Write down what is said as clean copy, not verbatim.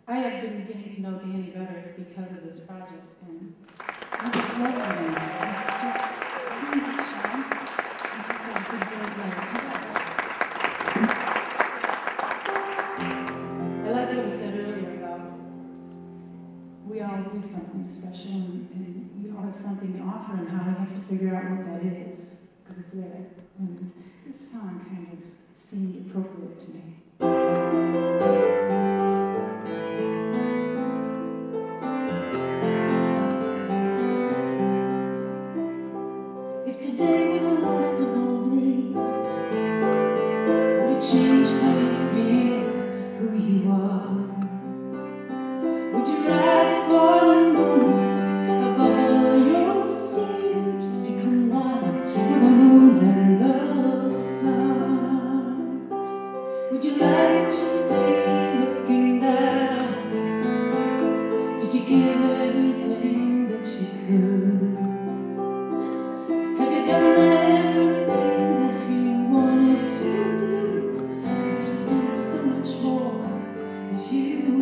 I have been getting to know Danny better because of this project, and I just love him. He's just shy. He's just got a good I liked what he said earlier about we all do something special, and we all have something to offer, and how we have to figure out what that is, because it's there. And this song kind of seemed appropriate to me. If today were the last of all days, would it change how you feel, who you are? Would you rise for the moment above all your fears, become one with the moon and the stars? Would you like what you say looking down? Did you give everything that you could? Have you done everything that you wanted to do? Is there still so much more that you